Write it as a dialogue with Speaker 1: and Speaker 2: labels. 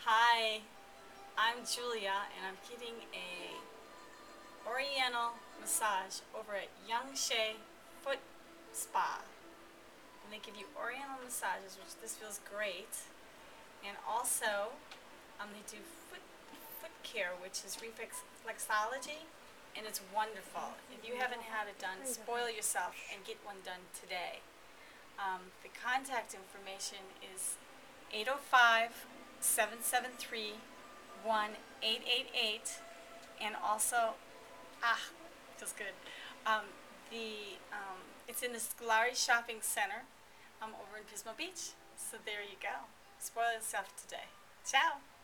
Speaker 1: Hi, I'm Julia and I'm getting a Oriental massage over at Sheng Foot Spa. And they give you Oriental massages, which this feels great. And also, they do foot care, which is reflexology, and it's wonderful. If you haven't had it done, spoil yourself and get one done today. The contact information is 805-773-1888, and also, feels good. It's in the Scolari Shopping Center over in Pismo Beach. So there you go. Spoil yourself today. Ciao.